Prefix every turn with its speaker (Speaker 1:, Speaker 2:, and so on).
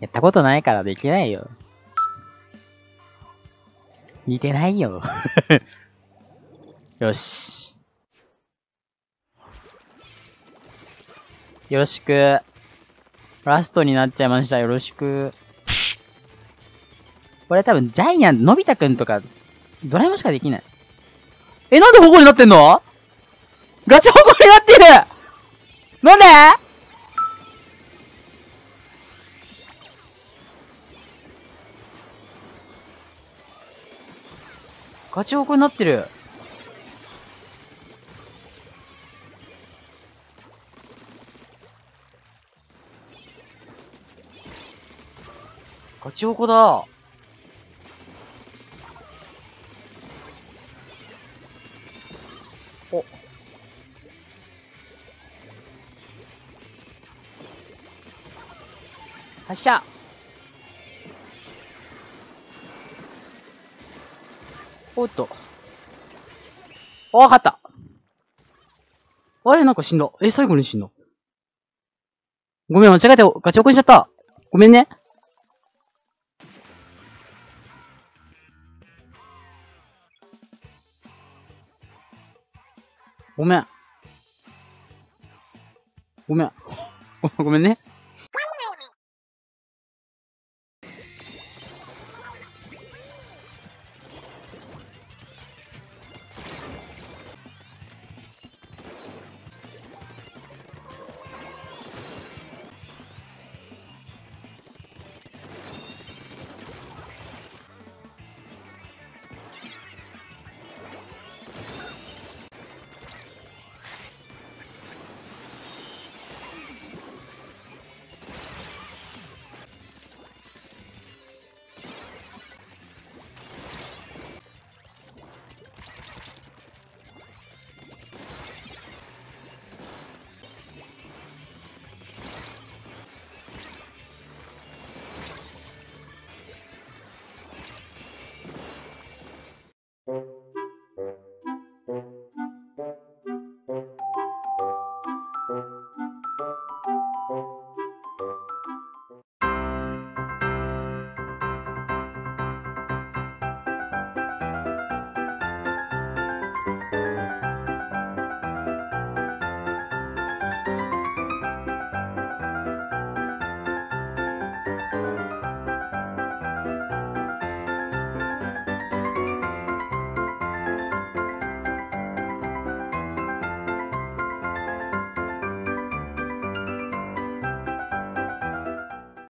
Speaker 1: やったことないからできないよ。似てないよ。よし。よろしく。ラストになっちゃいました。よろしく。これ多分ジャイアン、のび太くんとか、ドラえもんしかできない。え、なんで保護になってんの？ガチ保護になってる！なんで？ガチ保護になってる。ガチ保護だ。お。発射。おっと。あ、わかった。あれなんか死んだ。え、最後に死んだ。ごめん、間違えてガチ起こしちゃった。ごめんね。ごめん。ごめん。ごめんね。